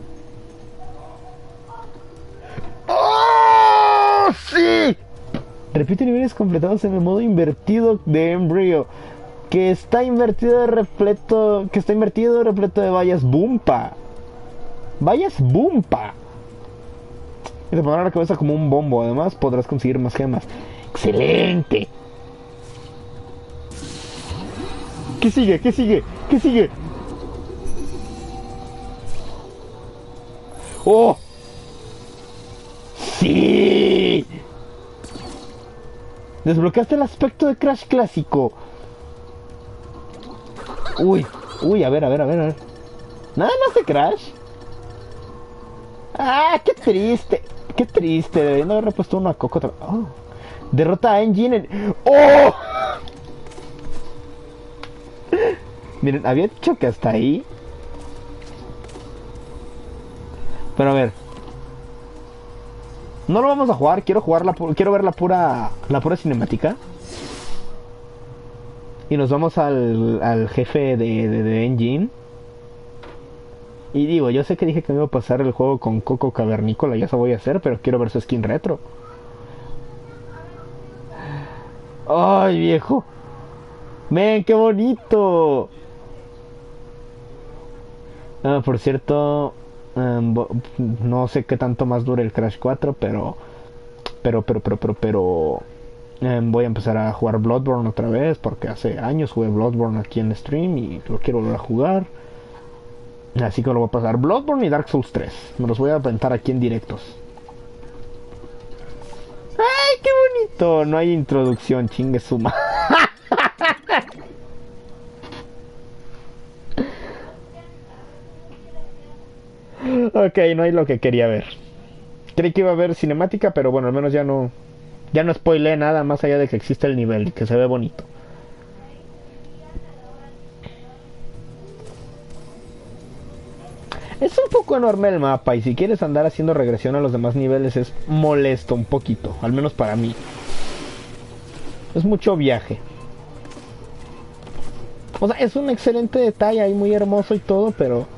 ¡Oh! ¡Sí! Repite niveles completados en el modo invertido de Embryo. Que está invertido de repleto de vallas Bumpa. Vallas Bumpa. Y te pondrá la cabeza como un bombo. Además podrás conseguir más gemas. ¡Excelente! ¿Qué sigue? ¿Qué sigue? ¿Qué sigue? ¡Oh! ¡Sí! Desbloqueaste el aspecto de Crash clásico. Uy, a ver. Nada más de Crash. Ah, qué triste. Qué triste. Deberían haberle puesto uno a Coco. Oh. Derrota a Engine en... ¡Oh! Miren, había dicho que hasta ahí. Pero a ver. No lo vamos a jugar. Quiero ver la pura cinemática. Y nos vamos al jefe de Engine. Y digo, yo sé que dije que me iba a pasar el juego con Coco Cavernícola, ya eso voy a hacer, pero quiero ver su skin retro. ¡Ay, viejo! ¡Men, qué bonito! Por cierto, no sé qué tanto más dure el Crash 4, pero voy a empezar a jugar Bloodborne otra vez, porque hace años jugué Bloodborne aquí en el stream y lo quiero volver a jugar. Así que lo voy a pasar Bloodborne y Dark Souls 3. Me los voy a aventar aquí en directos. ¡Ay, qué bonito! No hay introducción, chingue suma. Ok, no hay lo que quería ver. Creí que iba a haber cinemática, pero bueno, al menos ya no spoileé nada más allá de que existe el nivel y que se ve bonito. Es un poco enorme el mapa y si quieres andar haciendo regresión a los demás niveles es molesto un poquito, al menos para mí. Es mucho viaje. O sea, es un excelente detalle ahí, muy hermoso y todo, pero...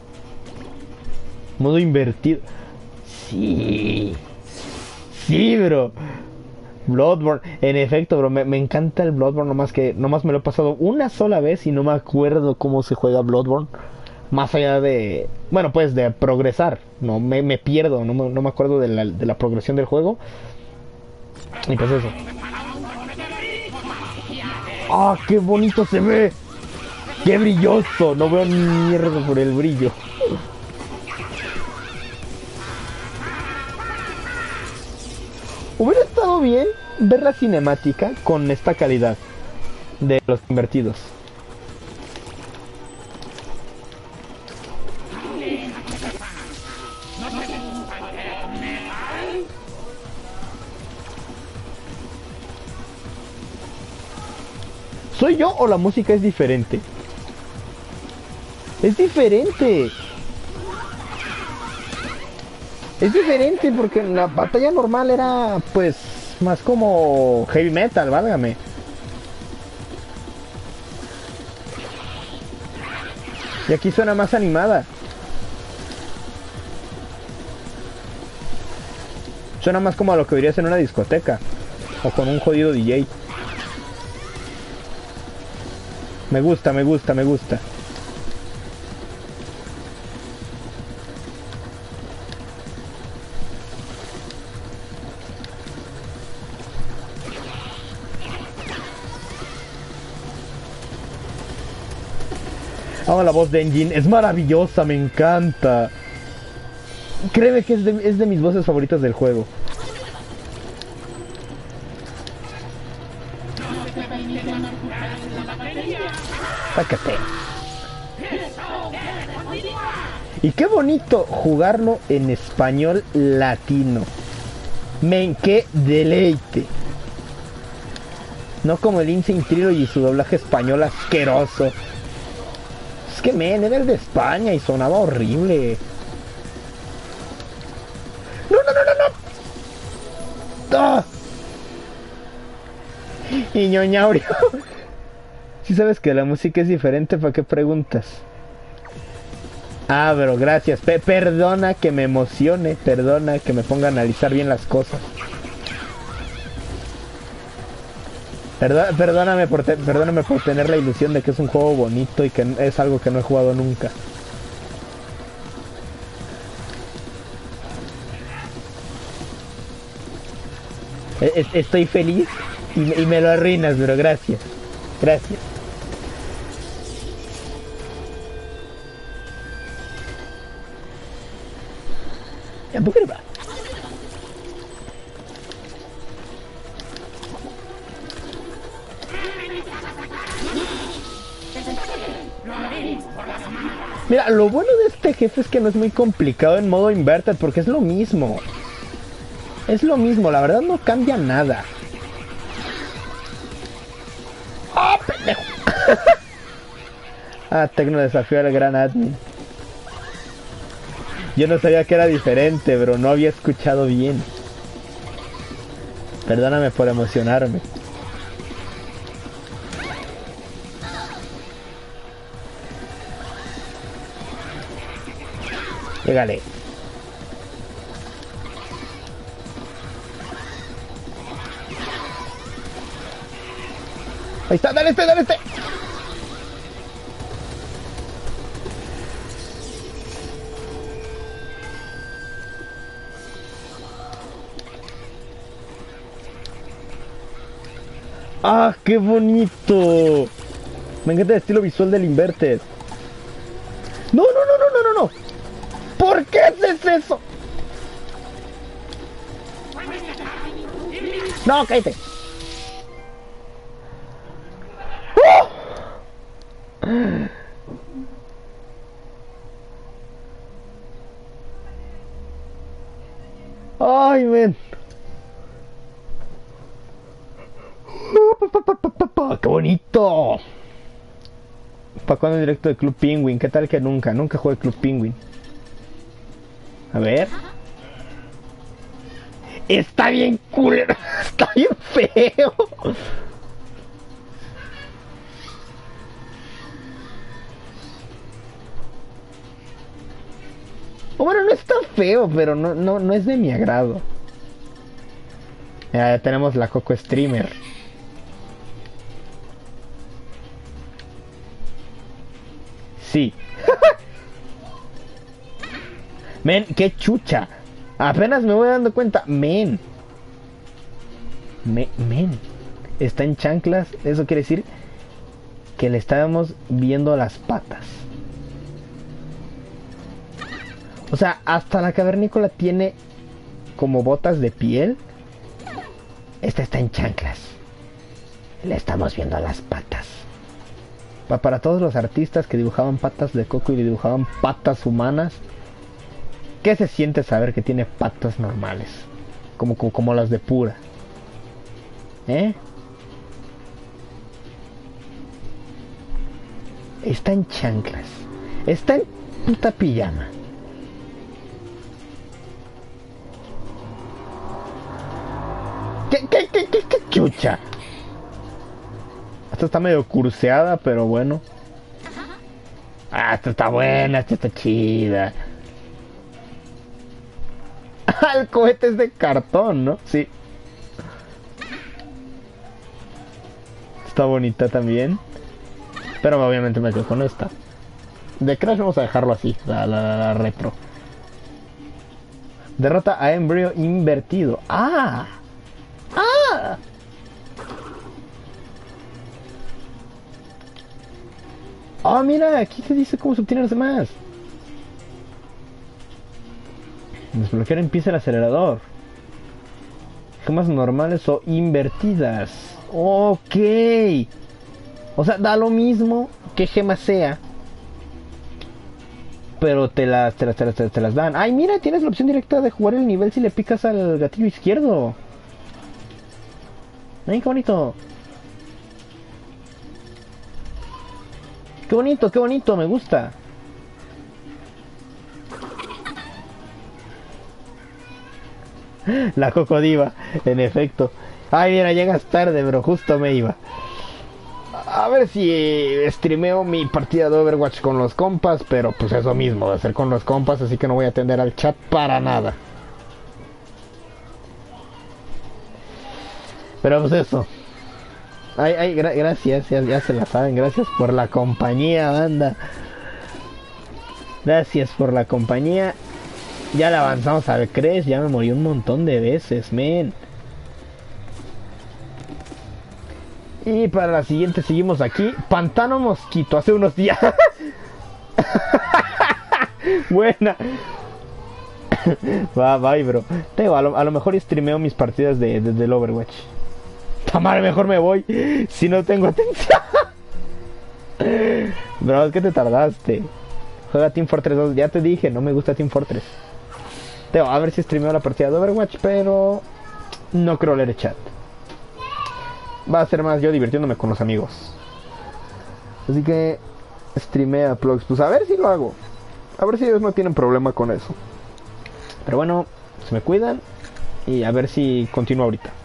modo invertido. Sí. Sí, bro. Bloodborne. En efecto, bro, me encanta el Bloodborne, nomás me lo he pasado una sola vez y no me acuerdo cómo se juega Bloodborne. Más allá de... bueno, pues de progresar. No, me pierdo, no me acuerdo de la progresión del juego. Y pues eso. ¡Ah, qué bonito se ve! ¡Qué brilloso! No veo ni mierda por el brillo. Hubiera estado bien ver la cinemática con esta calidad de los invertidos. ¿Soy yo o la música es diferente? Es diferente. Es diferente porque en la batalla normal era pues más como heavy metal, válgame. Y aquí suena más animada. Suena más como a lo que oirías en una discoteca o con un jodido DJ. Me gusta. Amo la voz de Engine, es maravillosa, me encanta. Créeme que es de mis voces favoritas del juego. Sácate. Y qué bonito jugarlo en español latino. Men, qué deleite. No como el Insane Trilogy y su doblaje español asqueroso. Es que men, era el de España y sonaba horrible. ¡No, no, no, no, no! ¡Ah! Y ñoñaurio. Si sabes que la música es diferente, ¿para qué preguntas? Ah, pero gracias. Perdona que me emocione, perdona que me ponga a analizar bien las cosas. Perdóname por tener la ilusión de que es un juego bonito y que es algo que no he jugado nunca. Estoy feliz y me lo arruinas, pero gracias. Gracias. Ya, ¿por qué no va? Mira, lo bueno de este jefe es que no es muy complicado en modo inverted porque es lo mismo. Es lo mismo, la verdad no cambia nada. ¡Oh, pendejo! Ah, Tecno desafió al gran admin. Yo no sabía que era diferente, pero no había escuchado bien. Perdóname por emocionarme. Llegale. Ahí está, dale este, dale este. ¡Ah, qué bonito! Me encanta el estilo visual del Inverted. ¡No, no, no, no, no, no, no! ¿Por qué haces eso? No, cállate. ¡Ay, men! ¡Qué bonito! ¿Para cuándo el directo de Club Penguin? ¿Qué tal que nunca? Nunca jugué Club Penguin. A ver. Está bien culero. Está bien feo. Bueno, no está feo, pero no es de mi agrado. Ya tenemos la Coco Streamer. Sí. Men, qué chucha. Apenas me voy dando cuenta. Men. Men. Está en chanclas. Eso quiere decir que le estábamos viendo las patas. O sea, hasta la cavernícola tiene como botas de piel. Esta está en chanclas. Le estamos viendo las patas. Para todos los artistas que dibujaban patas de coco y dibujaban patas humanas, ¿qué se siente saber que tiene patas normales? Como las de Pura. ¿Eh? Está en chanclas. Está en puta pijama. ¿Qué chucha? Esta está medio curseada, pero bueno. Ah, esta está buena, esta está chida. Ah, el cohete es de cartón, ¿no? Sí. Está bonita también. Pero obviamente me quedo con esta. De Crash vamos a dejarlo así, la retro. Derrota a Embryo invertido. ¡Ah! ¡Ah! Oh, mira, aquí te dice cómo se obtienen los demás. Desbloquear empieza el acelerador. Gemas normales o invertidas. Ok. O sea, da lo mismo que gema sea. Pero te las dan. Ay, mira, tienes la opción directa de jugar el nivel si le picas al gatillo izquierdo. Ay, qué bonito. Qué bonito, me gusta. La cocodiva, en efecto. Ay, mira, llegas tarde, pero justo me iba. A ver si streameo mi partida de Overwatch con los compas, pero pues eso mismo, de hacer con los compas, así que no voy a atender al chat para nada. Pero pues eso. Ay, gracias, ya se la saben, gracias por la compañía, banda. Gracias por la compañía. Ya le avanzamos al Cres, ya me morí un montón de veces, men. Y para la siguiente seguimos aquí. Pantano Mosquito, hace unos días. Buena. Bye, bro. Tengo, a lo mejor streameo mis partidas del Overwatch. Tamar, mejor me voy. Si no tengo atención. Bro, es que te tardaste. Juega Team Fortress 2. Ya te dije, no me gusta Team Fortress. Tengo, a ver si streameo la partida de Overwatch, pero no creo leer el chat. Va a ser más yo divirtiéndome con los amigos. Así que streamea Plugs. Pues a ver si lo hago. A ver si ellos no tienen problema con eso. Pero bueno, se me cuidan. Y a ver si continúo ahorita.